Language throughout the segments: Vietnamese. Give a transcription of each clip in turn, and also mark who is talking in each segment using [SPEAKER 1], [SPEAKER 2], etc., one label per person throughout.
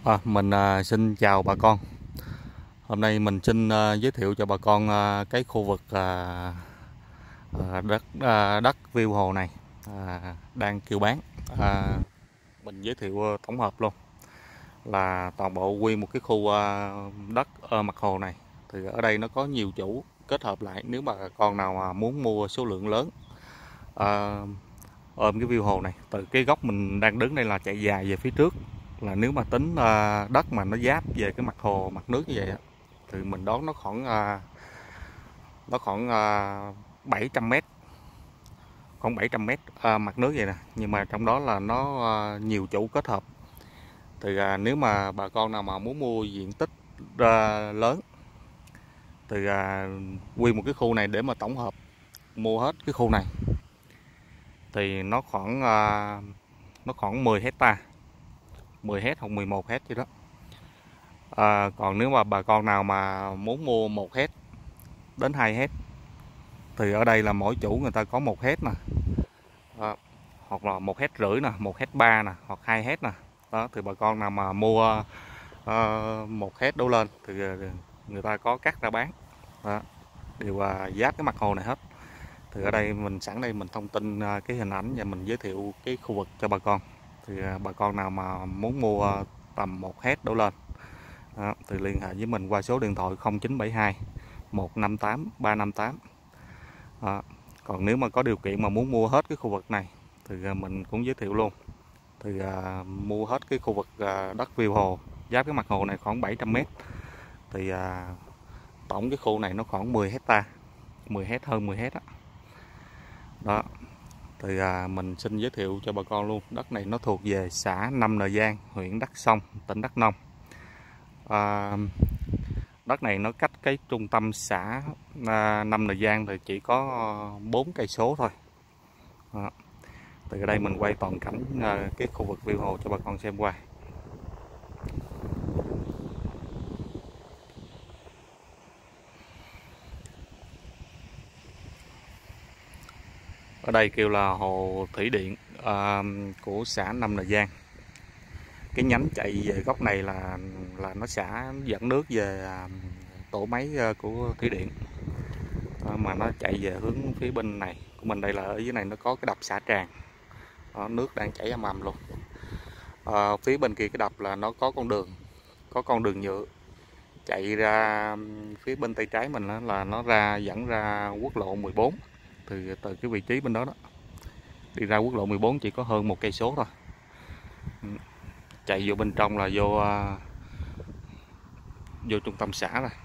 [SPEAKER 1] Mình xin chào bà con. Hôm nay mình xin giới thiệu cho bà con cái khu vực đất view hồ này đang kêu bán. Mình giới thiệu tổng hợp luôn là toàn bộ nguyên một cái khu đất ở mặt hồ này. Thì ở đây nó có nhiều chủ kết hợp lại. Nếu mà bà con nào mà muốn mua số lượng lớn ôm cái view hồ này, từ cái góc mình đang đứng đây là chạy dài về phía trước, là nếu mà tính đất mà nó giáp về cái mặt hồ mặt nước như vậy thì mình đoán nó khoảng 700 mét, khoảng 700 mét mặt nước vậy nè. Nhưng mà trong đó là nó nhiều chủ kết hợp. Thì nếu mà bà con nào mà muốn mua diện tích lớn thì nguyên một cái khu này để mà tổng hợp mua hết cái khu này thì nó khoảng 10 hecta, 10 hecta hoặc 11 hecta gì đó. Còn nếu mà bà con nào mà muốn mua 1 hecta đến 2 hecta thì ở đây là mỗi chủ người ta có 1 hecta nè, hoặc là 1,5 hecta nè, 1,3 hecta nè, hoặc 2 hecta nè. Đó, thì bà con nào mà mua 1 hecta đổ lên thì người ta có cắt ra bán. Đó, đều giáp cái mặt hồ này hết. Thì ở đây mình sẵn đây mình thông tin cái hình ảnh và mình giới thiệu cái khu vực cho bà con. Thì bà con nào mà muốn mua tầm 1 hecta đổ lên thì liên hệ với mình qua số điện thoại 0972 158 358. Còn nếu mà có điều kiện mà muốn mua hết cái khu vực này thì mình cũng giới thiệu luôn. Thì mua hết cái khu vực đất view hồ giáp cái mặt hồ này khoảng 700 mét thì tổng cái khu này nó khoảng 10 hecta, 10 hecta, hơn 10 hecta đó. Thì mình xin giới thiệu cho bà con luôn. Đất này nó thuộc về xã Năm Nờ Giang, huyện Đắk Song, tỉnh Đắk Nông. Đất này nó cách cái trung tâm xã Năm Nờ Giang thì chỉ có 4 cây số thôi. Từ đây mình quay toàn cảnh cái khu vực view hồ cho bà con xem qua. Ở đây kêu là hồ thủy điện của xã Năm Nờ Giang. Cái nhánh chạy về góc này là nó dẫn nước về tổ máy của thủy điện, mà nó chạy về hướng phía bên này của mình. Đây là ở dưới này nó có cái đập xả tràn đó, nước đang chảy ầm ầm luôn. Phía bên kia cái đập là nó có con đường nhựa chạy ra phía bên tay trái mình, đó là nó dẫn ra quốc lộ 14. Thì từ cái vị trí bên đó đi ra quốc lộ 14 chỉ có hơn 1 cây số thôi. Chạy vô bên trong là vô trung tâm xã rồi.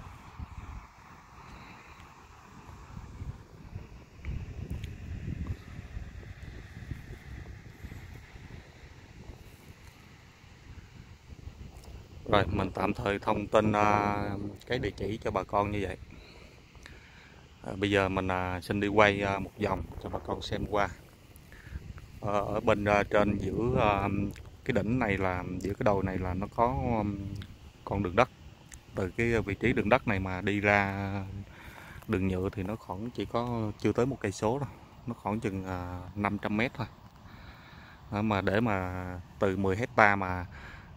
[SPEAKER 1] Rồi mình tạm thời thông tin cái địa chỉ cho bà con như vậy. Bây giờ mình xin đi quay một vòng cho bà con xem qua. Ở bên trên giữa cái đỉnh này, là giữa cái đồi này là nó có con đường đất. Từ cái vị trí đường đất này mà đi ra đường nhựa thì nó khoảng chỉ có chưa tới 1 cây số đâu, nó khoảng chừng 500 mét thôi. Mà để mà từ 10 hecta mà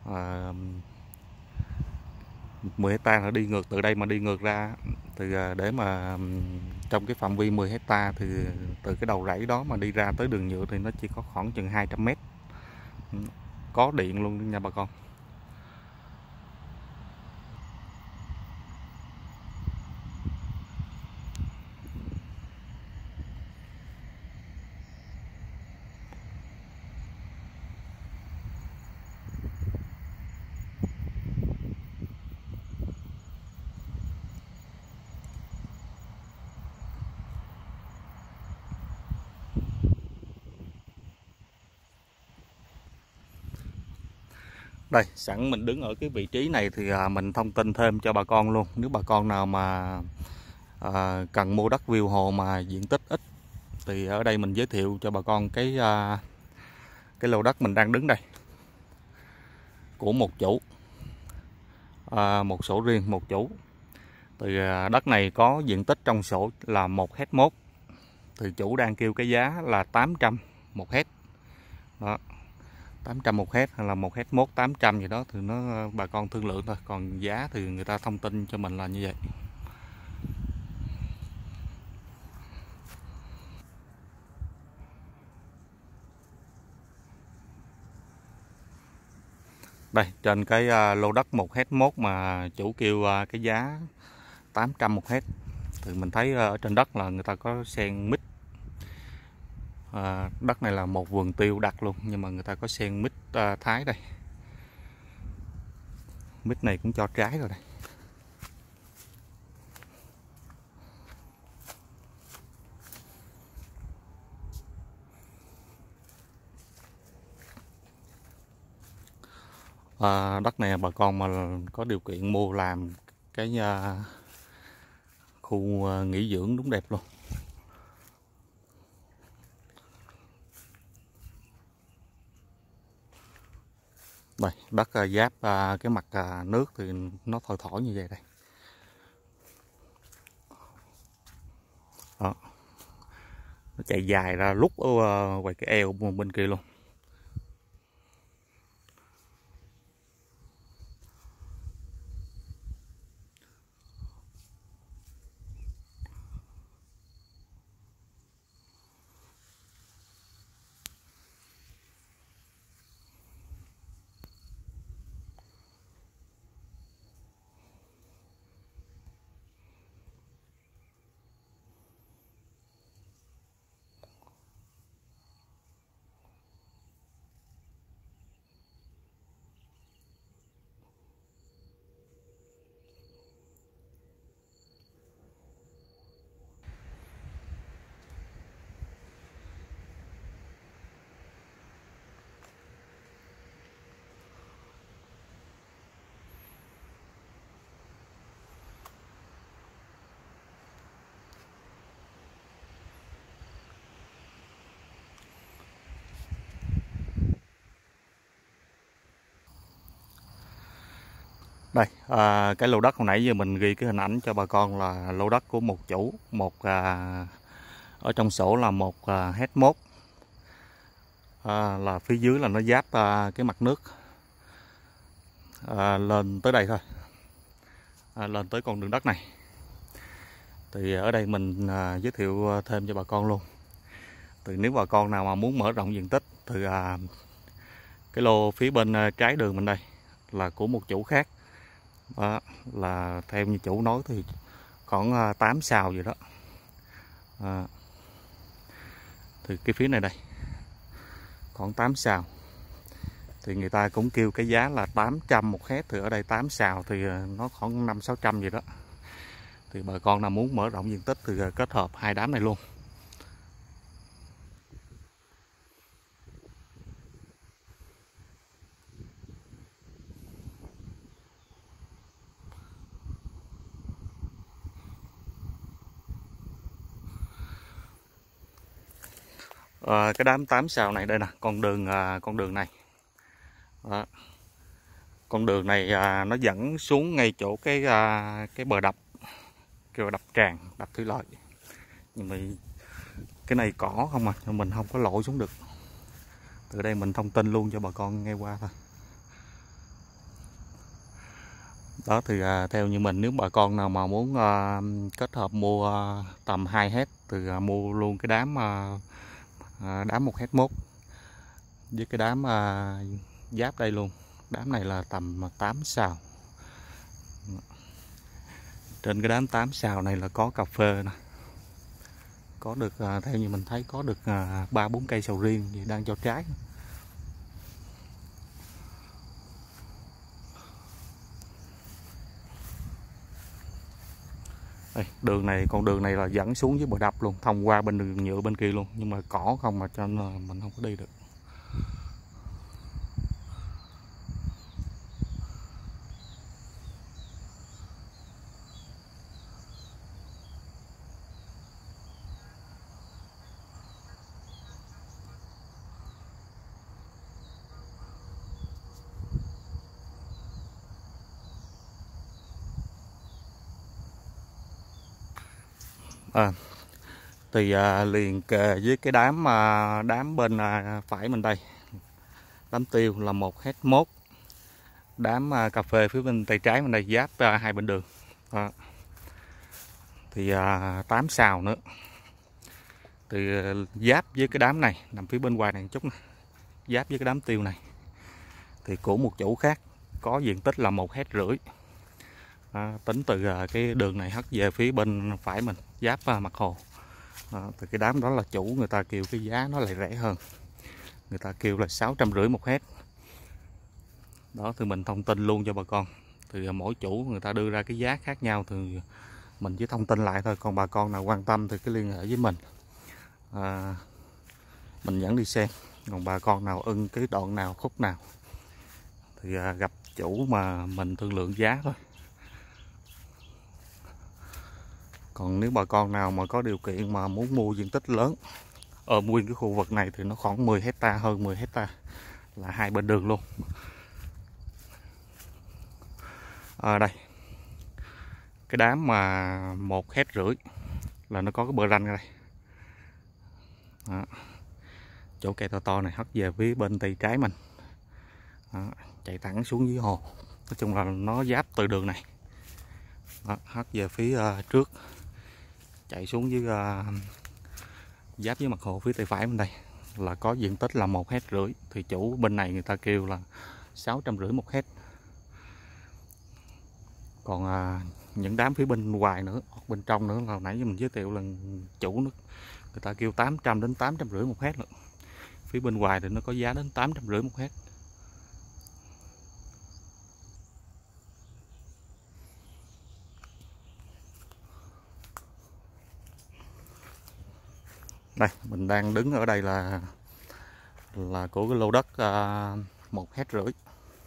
[SPEAKER 1] 10 hecta nó đi ngược từ đây mà đi ngược ra thì để mà trong cái phạm vi 10 hecta thì từ cái đầu rẫy đó mà đi ra tới đường nhựa thì nó chỉ có khoảng chừng 200 mét. Có điện luôn nha bà con. Đây, sẵn mình đứng ở cái vị trí này thì mình thông tin thêm cho bà con luôn. Nếu bà con nào mà cần mua đất view hồ mà diện tích ít thì ở đây mình giới thiệu cho bà con cái lô đất mình đang đứng đây của một chủ, một sổ riêng một chủ. Thì đất này có diện tích trong sổ là 1,1 hecta. Thì chủ đang kêu cái giá là 800 1 hecta. Đó. 800 một héc hay là 1 héc 800 gì đó thì nó bà con thương lượng thôi, còn giá thì người ta thông tin cho mình là như vậy. Đây trên cái lô đất 1 héc mà chủ kêu cái giá 800 một héc thì mình thấy ở trên đất là người ta có sen mít. Đất này là một vườn tiêu đặt luôn nhưng mà người ta có sen mít Thái đây. Mít này cũng cho trái rồi đây. Đất này bà con mà có điều kiện mua làm cái khu nghỉ dưỡng đúng đẹp luôn. Đây đất giáp cái mặt nước thì nó thổi thổi như vậy đây. Đó. Nó chạy dài ra lúc ngoài cái eo bên kia luôn. Đây cái lô đất hồi nãy giờ mình ghi cái hình ảnh cho bà con là lô đất của một chủ, ở trong sổ là 1 héc 1, là phía dưới là nó giáp cái mặt nước lên tới đây thôi, lên tới con đường đất này. Thì ở đây mình giới thiệu thêm cho bà con luôn. Thì nếu bà con nào mà muốn mở rộng diện tích thì cái lô phía bên trái đường mình đây là của một chủ khác. Đó, là theo như chủ nói thì khoảng 8 sào gì đó. Thì cái phía này đây khoảng 8 sào thì người ta cũng kêu cái giá là 800 một héc, thì ở đây 8 sào thì nó khoảng 500-600 gì đó. Thì bà con nào muốn mở rộng diện tích thì kết hợp hai đám này luôn. Cái đám 8 sào này đây nè, con đường này. Đó. Con đường này nó dẫn xuống ngay chỗ cái bờ đập, kêu đập tràn, đập thủy lợi. Nhưng mà cái này cỏ không à, mình không có lội xuống được. Từ đây mình thông tin luôn cho bà con nghe qua thôi. Đó thì theo như mình, nếu bà con nào mà muốn kết hợp mua tầm 2 héc thì mua luôn cái đám 1 héc 1 với cái đám giáp đây luôn. Đám này là tầm 8 sào. Trên cái đám 8 sào này là có cà phê nè. Có được theo như mình thấy có được 3-4 cây sầu riêng thì đang cho trái. Đây, con đường này là dẫn xuống dưới bờ đập luôn, thông qua bên đường nhựa bên kia luôn, nhưng mà cỏ không mà cho nên mình không có đi được. Thì liền kề với cái đám bên phải mình đây Đám tiêu là 1,1 ha. Đám cà phê phía bên tay trái bên đây giáp hai bên đường đó. Thì 8 sào nữa, từ giáp với cái đám này nằm phía bên ngoài này một chút này, giáp với cái đám tiêu này thì của một chủ khác có diện tích là 1,5 ha. Tính từ cái đường này hất về phía bên phải mình giáp mặt hồ đó, thì cái đám đó là chủ người ta kêu cái giá nó lại rẻ hơn, người ta kêu là 650 một héc đó. Thì mình thông tin luôn cho bà con, thì mỗi chủ người ta đưa ra cái giá khác nhau thì mình chỉ thông tin lại thôi, còn bà con nào quan tâm thì cứ liên hệ với mình, mình dẫn đi xem. Còn bà con nào ưng cái đoạn nào khúc nào thì gặp chủ mà mình thương lượng giá thôi. Còn nếu bà con nào mà có điều kiện mà muốn mua diện tích lớn ở nguyên cái khu vực này thì nó khoảng 10 hecta, hơn 10 hecta là hai bên đường luôn. Đây cái đám mà 1,5 ha là nó có cái bờ ranh ở đây đó. Chỗ cây to to này hất về phía bên tay trái mình đó, chạy thẳng xuống dưới hồ. Nói chung là nó giáp từ đường này đó, hất về phía trước chạy xuống dưới giáp với mặt hồ phía tay phải bên đây là có diện tích là 1,5 ha. Thì chủ bên này người ta kêu là 650 một héc. Còn những đám phía bên ngoài nữa, bên trong nữa là nãy mình giới thiệu là chủ nước người ta kêu 800 đến 850 một héc. Phía bên ngoài thì nó có giá đến 850 một héc. Đây mình đang đứng ở đây là của cái lô đất 1,5 ha.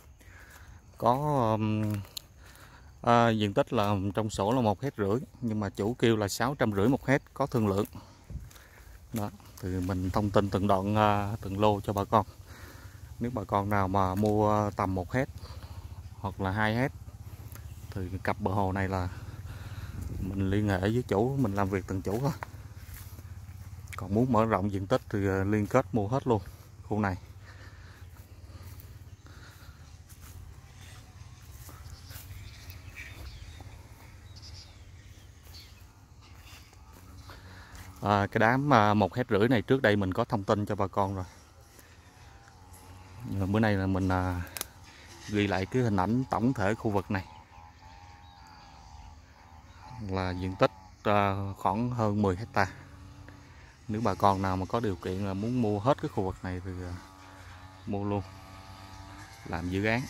[SPEAKER 1] Có diện tích là trong sổ là 1,5 ha, nhưng mà chủ kêu là 650 một héc, có thương lượng đó. Thì mình thông tin từng đoạn từng lô cho bà con. Nếu bà con nào mà mua tầm 1 héc hoặc là 2 héc thì cặp bờ hồ này là mình liên hệ với chủ, mình làm việc từng chủ thôi. Còn muốn mở rộng diện tích thì liên kết mua hết luôn khu này. Cái đám 1,5 ha này trước đây mình có thông tin cho bà con rồi. Bữa nay là mình ghi lại cái hình ảnh tổng thể khu vực này là diện tích khoảng hơn 10 hecta. Nếu bà con nào mà có điều kiện là muốn mua hết cái khu vực này thì mua luôn, làm dự án.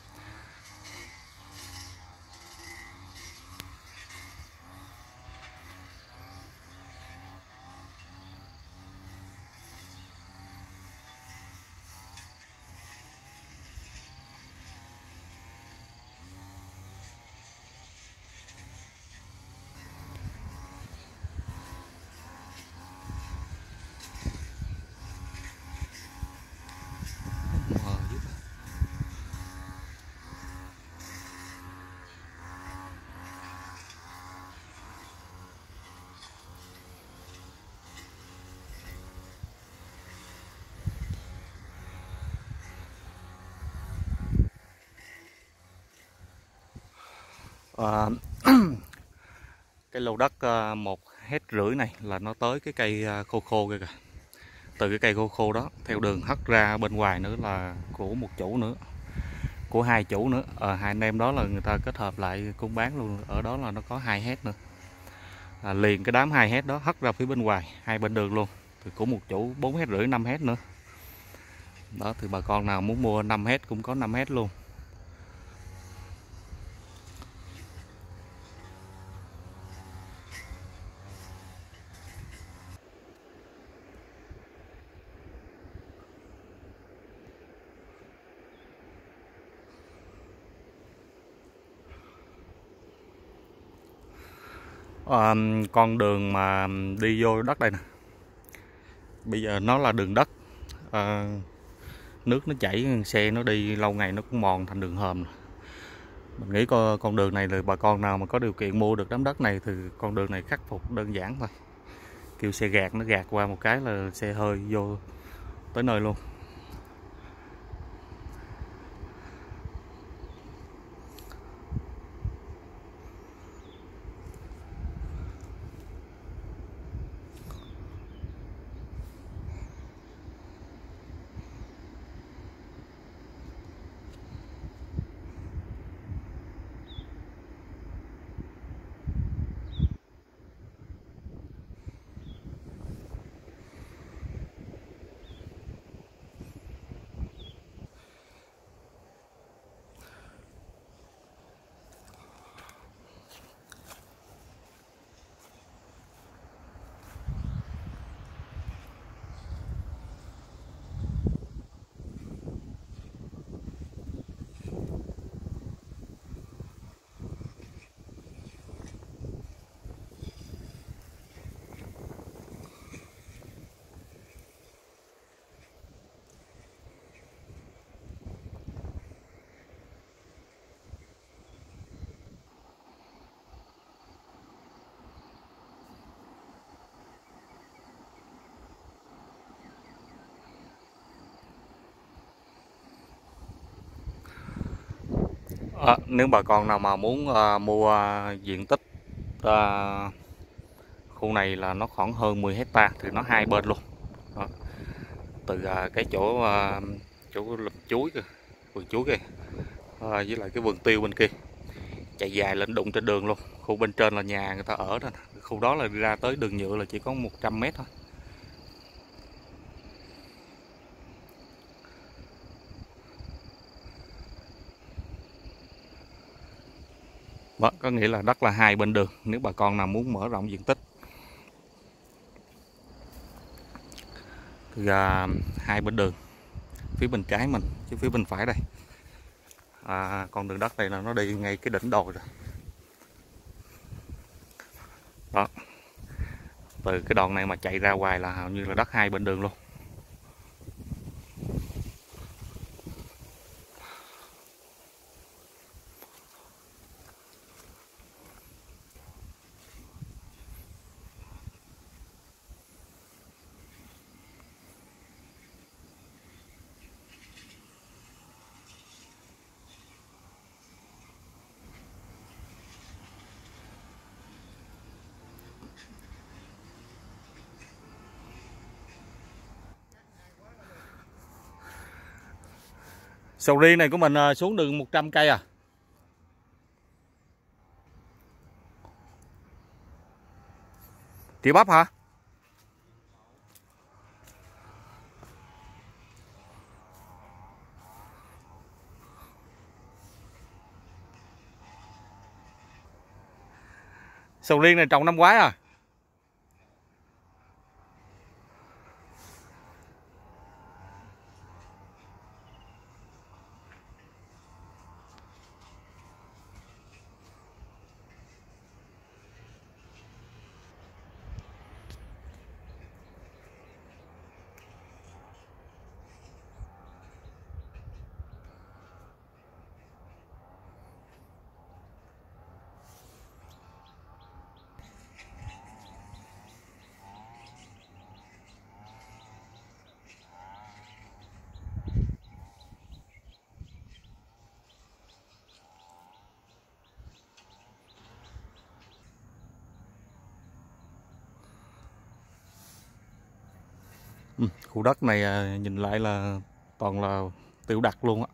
[SPEAKER 1] Cái lô đất 1,5 ha này là nó tới cái cây khô khô kìa. Từ cái cây khô khô đó theo đường hất ra bên ngoài nữa là của một chủ nữa, của hai chủ nữa. Hai anh em đó là người ta kết hợp lại cũng bán luôn. Ở đó là nó có 2 héc nữa, liền cái đám 2 héc đó hất ra phía bên ngoài hai bên đường luôn. Thì của một chủ 4,5 héc, 5 héc nữa đó. Thì bà con nào muốn mua 5 héc cũng có 5 héc luôn. Con đường mà đi vô đất đây nè, bây giờ nó là đường đất, nước nó chảy, xe nó đi lâu ngày nó cũng mòn thành đường hầm. Mình nghĩ con đường này là bà con nào mà có điều kiện mua được đám đất này thì con đường này khắc phục đơn giản thôi, kêu xe gạt nó gạt qua một cái là xe hơi vô tới nơi luôn. Nếu bà con nào mà muốn mua diện tích khu này là nó khoảng hơn 10 hecta thì nó hai bên luôn. Đó. Từ cái chỗ lùm chuối kìa, vườn chuối kìa, với lại cái vườn tiêu bên kia chạy dài lên đụng trên đường luôn. Khu bên trên là nhà người ta ở đó, khu đó là đi ra tới đường nhựa là chỉ có 100 mét thôi. Đó, có nghĩa là đất là hai bên đường nếu bà con nào muốn mở rộng diện tích. Thì hai bên đường, phía bên trái mình chứ phía bên phải đây, con đường đất này là nó đi ngay cái đỉnh đồi rồi. Đó, từ cái đoạn này mà chạy ra ngoài là hầu như là đất hai bên đường luôn. Sầu riêng này của mình xuống đường 100 cây à. Chị bắp hả? Sầu riêng này trồng năm ngoái à. Khu đất này nhìn lại là toàn là tiêu đặc luôn á,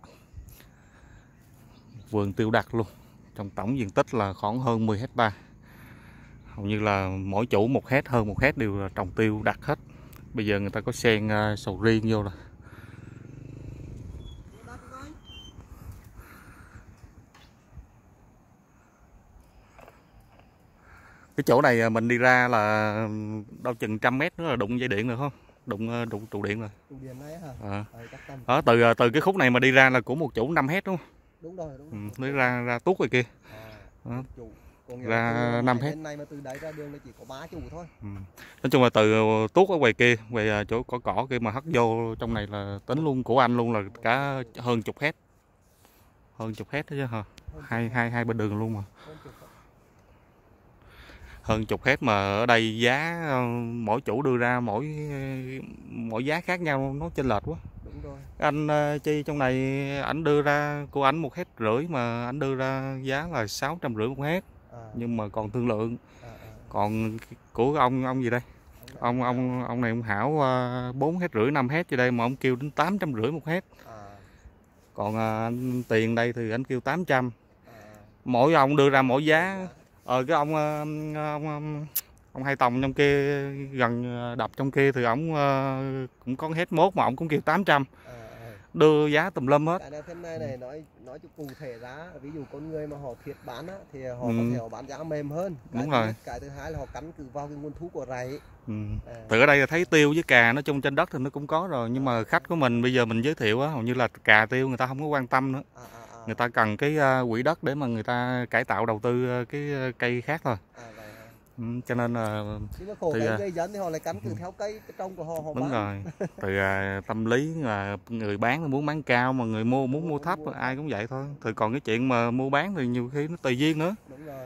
[SPEAKER 1] vườn tiêu đặc luôn. Trong tổng diện tích là khoảng hơn 10 hecta, hầu như là mỗi chủ một hết hơn một hết đều là trồng tiêu đặc hết. Bây giờ người ta có xen sầu riêng vô rồi. Cái chỗ này mình đi ra là đâu chừng 100 mét nữa là đụng dây điện rồi không? Đụng trụ điện rồi.
[SPEAKER 2] Trụ điện này hả?
[SPEAKER 1] Đó, từ cái khúc này mà đi ra là của một chủ 5 hecta đúng không?
[SPEAKER 2] Đúng rồi, đúng rồi.
[SPEAKER 1] Nó ra tuốt rồi kia. Ra 5 hecta.
[SPEAKER 2] Bên này mà từ đấy ra đường là chỉ có 3 trụ thôi.
[SPEAKER 1] Nói chung là từ tuốt ở ngoài kia về chỗ cỏ kia mà hất vô trong này là tính luôn của anh luôn là cả hơn chục hecta. Hơn chục hecta chứ hả? Hai bên đường luôn mà. Hơn chục hecta mà ở đây giá mỗi chủ đưa ra mỗi giá khác nhau, nó chênh lệch quá.
[SPEAKER 2] Đúng rồi.
[SPEAKER 1] Anh Chi trong này ảnh đưa ra của ảnh 1,5 hecta mà ảnh đưa ra giá là 650 một hecta. Nhưng mà còn thương lượng. Còn của ông gì đây? Ông này ông Hảo 4,5 hecta 5 hecta đây mà ông kêu đến 850 một hecta. Còn anh Tiền đây thì anh kêu 800. Mỗi ông đưa ra mỗi giá. Cái ông Hai Tòng trong kia gần đập trong kia thì ông cũng có hết mốt mà ông cũng kêu 800. Đưa giá tùm lum hết.
[SPEAKER 2] Cái thế này nói cho cụ thể giá, ví dụ con người mà họ thiệt bán á, thì họ có thể họ bán giá mềm hơn.
[SPEAKER 1] Đúng rồi.
[SPEAKER 2] Cái thứ hai là họ cắn cứ vào cái nguồn thu của rầy.
[SPEAKER 1] Từ ở đây là thấy tiêu với cà nói chung trên đất thì nó cũng có rồi, nhưng mà khách của mình bây giờ mình giới thiệu á, hầu như là cà tiêu người ta không có quan tâm nữa. Người ta cần cái quỹ đất để mà người ta cải tạo đầu tư cái cây khác thôi. Cho nên là
[SPEAKER 2] nhưng mà khổ người dân thì họ lại cắn cứ theo cây trồng của họ
[SPEAKER 1] đúng
[SPEAKER 2] bán.
[SPEAKER 1] Rồi. Từ tâm lý là người bán muốn bán cao mà người mua muốn mua thấp, ai cũng vậy thôi. Thì còn cái chuyện mà mua bán thì nhiều khi nó tùy duyên nữa.
[SPEAKER 2] Đúng rồi.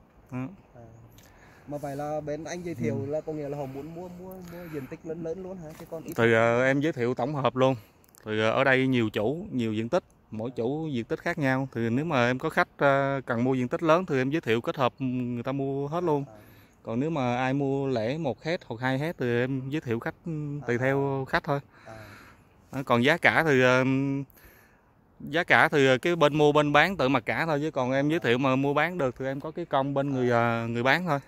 [SPEAKER 2] Mà vậy là bên anh giới thiệu là có nghĩa là họ muốn mua diện tích lớn luôn hả? Chứ còn ít.
[SPEAKER 1] Thì em giới thiệu tổng hợp luôn. Thì ở đây nhiều chủ, nhiều diện tích mỗi chủ diện tích khác nhau. Thì nếu mà em có khách cần mua diện tích lớn thì em giới thiệu kết hợp người ta mua hết luôn. Còn nếu mà ai mua lẻ 1 héc hoặc 2 héc thì em giới thiệu khách tùy theo khách thôi. Còn giá cả thì cái bên mua bên bán tự mặc cả thôi, chứ còn em giới thiệu mà mua bán được thì em có cái công bên người bán thôi.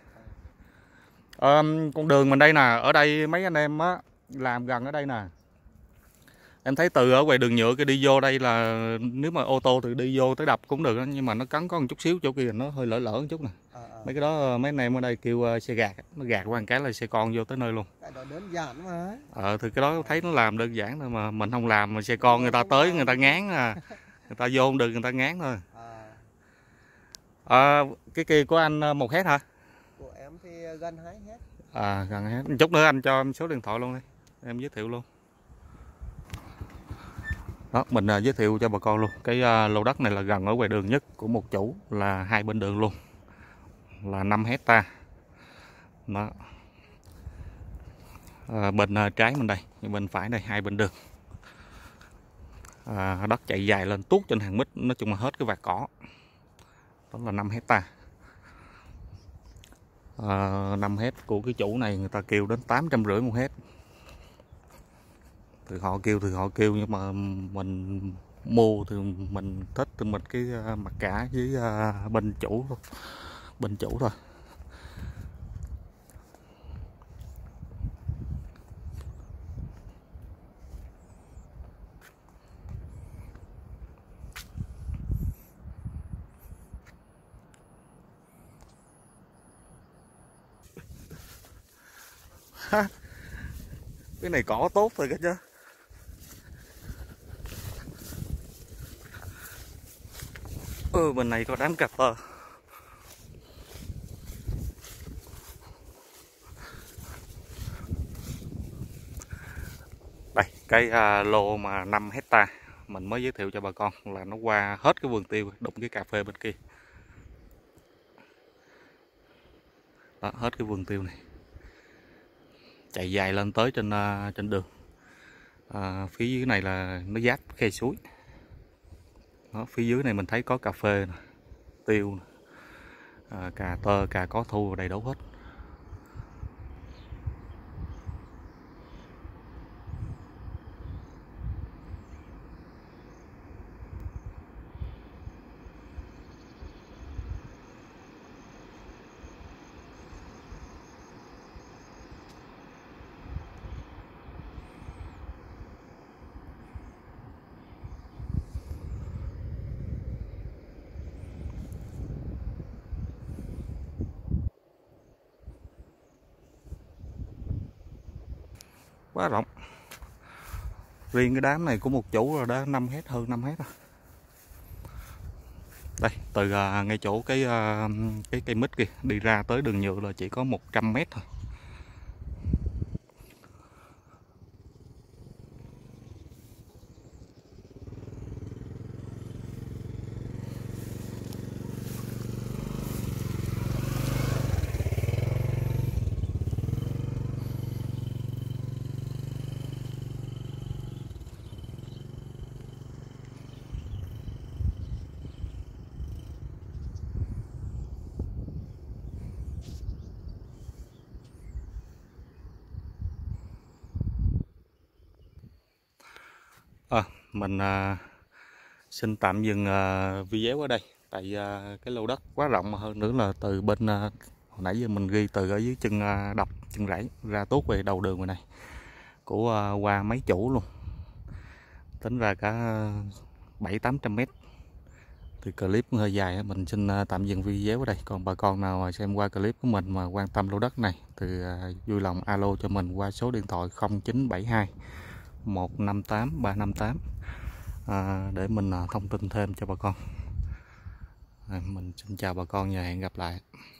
[SPEAKER 1] Con đường mình đây nè, ở đây mấy anh em á làm gần ở đây nè. Em thấy từ ở ngoài đường nhựa cái đi vô đây là nếu mà ô tô thì đi vô tới đập cũng được đó, nhưng mà nó cấn có một chút xíu, chỗ kia nó hơi lỡ một chút nè. Mấy cái đó mấy anh em ở đây kêu xe gạt, nó gạt qua một cái là xe con vô tới nơi luôn.
[SPEAKER 2] Cái đó đơn giản mà.
[SPEAKER 1] Thì cái đó thấy nó làm đơn giản thôi, mà mình không làm mà xe con người ta tới người ta ngán người ta vô không được, người ta ngán thôi. Cái kia của anh 1 héc hả?
[SPEAKER 2] Của em thì gần 2 héc.
[SPEAKER 1] Gần 2 héc. Chút nữa anh cho em số điện thoại luôn đi, em giới thiệu luôn. Đó, mình giới thiệu cho bà con luôn. Cái lô đất này là gần ở ngoài đường nhất của một chủ, là 2 bên đường luôn, là 5 hecta. Đó. Bên trái mình đây, bên phải đây, 2 bên đường. Đất chạy dài lên tuốt trên hàng mít, nói chung là hết cái vạt cỏ. Đó là 5 hecta. 5 héc của cái chủ này người ta kêu đến 850 1 héc. Thì họ kêu nhưng mà mình mua thì mình thích thì mình cái mặc cả với bên chủ thôi. Cái này cỏ tốt rồi cái chứ. Bên này có đám cà phê. Đây, cái lô mà 5 hecta mình mới giới thiệu cho bà con là nó qua hết cái vườn tiêu, đụng cái cà phê bên kia. Đó, hết cái vườn tiêu này. Chạy dài lên tới trên đường. Phía dưới này là nó giáp khe suối. Đó, phía dưới này mình thấy có cà phê nè, tiêu nè, cà tơ, cà có thu đầy đủ hết. Quá rộng. Riêng cái đám này của một chủ là đã 5 héc, hơn 5 héc rồi. Đây, từ ngay chỗ cái cây mít kia đi ra tới đường nhựa là chỉ có 100 mét thôi. Mình xin tạm dừng video ở đây, tại cái lô đất quá rộng, mà hơn nữa là từ bên hồi nãy giờ mình ghi từ ở dưới chân đập chân rẫy ra tốt về đầu đường này của qua mấy chủ luôn, tính ra cả 700-800 mét. Thì clip cũng hơi dài, mình xin tạm dừng video ở đây. Còn bà con nào xem qua clip của mình mà quan tâm lô đất này thì vui lòng alo cho mình qua số điện thoại 0972 158 358 để mình thông tin thêm cho bà con. Mình xin chào bà con và hẹn gặp lại.